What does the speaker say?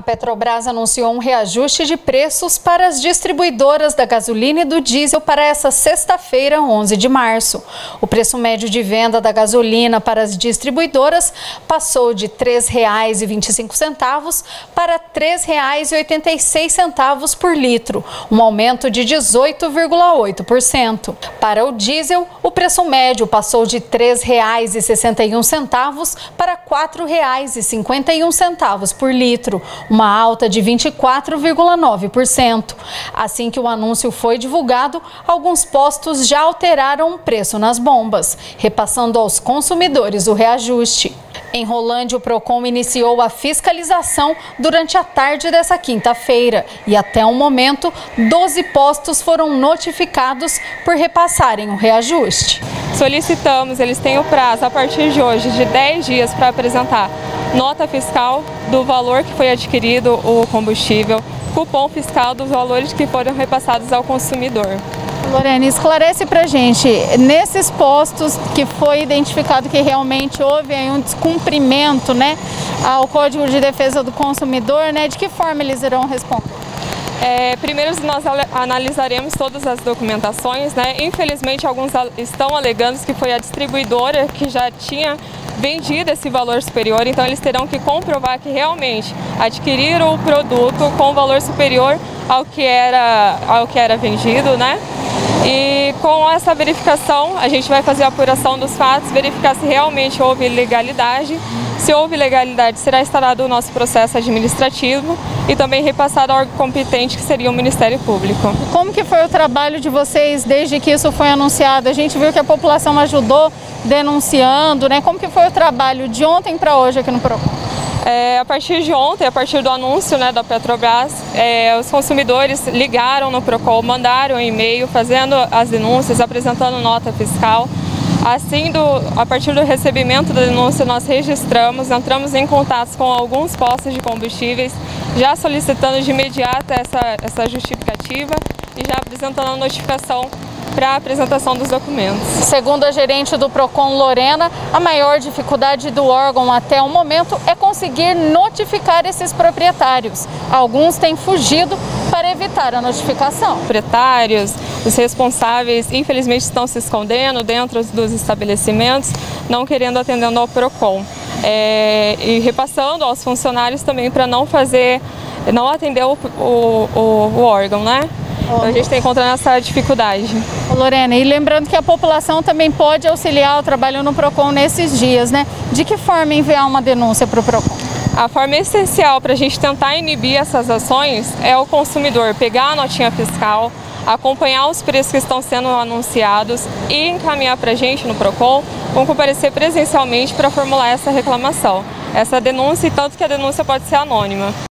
Petrobras anunciou um reajuste de preços para as distribuidoras da gasolina e do diesel para essa sexta-feira, 11 de março. O preço médio de venda da gasolina para as distribuidoras passou de R$ 3,25 para R$ 3,86 por litro, um aumento de 18,8%. Para o diesel, o preço médio passou de R$ 3,61 para R$ 4,51 por litro, uma alta de 24,9%. Assim que o anúncio foi divulgado, alguns postos já alteraram o preço nas bombas, repassando aos consumidores o reajuste. Em Rolândia, o Procon iniciou a fiscalização durante a tarde dessa quinta-feira e até o momento, 12 postos foram notificados por repassarem o reajuste. Solicitamos, eles têm o prazo a partir de hoje de 10 dias para apresentar nota fiscal do valor que foi adquirido o combustível, cupom fiscal dos valores que foram repassados ao consumidor. Lorena, esclarece pra gente, nesses postos que foi identificado que realmente houve aí um descumprimento, né, ao Código de Defesa do Consumidor, né, de que forma eles irão responder? Primeiro nós analisaremos todas as documentações, né? Infelizmente alguns estão alegando que foi a distribuidora que já tinha vendido esse valor superior, então eles terão que comprovar que realmente adquiriram o produto com valor superior ao que era vendido, né? E com essa verificação, a gente vai fazer a apuração dos fatos, verificar se realmente houve legalidade. Se houve legalidade, será instaurado o nosso processo administrativo e também repassado ao órgão competente, que seria o Ministério Público. Como que foi o trabalho de vocês desde que isso foi anunciado? A gente viu que a população ajudou denunciando, né? Como que foi o trabalho de ontem para hoje aqui no Procon? A partir de ontem, a partir do anúncio, né, da Petrobras, os consumidores ligaram no Procon, mandaram um e-mail fazendo as denúncias, apresentando nota fiscal. Assim, a partir do recebimento da denúncia, nós registramos, entramos em contato com alguns postos de combustíveis, já solicitando de imediato essa justificativa e já apresentando a notificação para a apresentação dos documentos. Segundo a gerente do Procon, Lorena, a maior dificuldade do órgão até o momento é conseguir notificar esses proprietários. Alguns têm fugido para evitar a notificação. Os proprietários, os responsáveis, infelizmente estão se escondendo dentro dos estabelecimentos, não querendo atender ao Procon. E repassando aos funcionários também para não atender o órgão, né? Então a gente está encontrando essa dificuldade. Lorena, e lembrando que a população também pode auxiliar o trabalho no Procon nesses dias, né? De que forma enviar uma denúncia para o Procon? A forma essencial para a gente tentar inibir essas ações é o consumidor pegar a notinha fiscal, acompanhar os preços que estão sendo anunciados e encaminhar para a gente no Procon, ou comparecer presencialmente para formular essa reclamação, essa denúncia, e tanto que a denúncia pode ser anônima.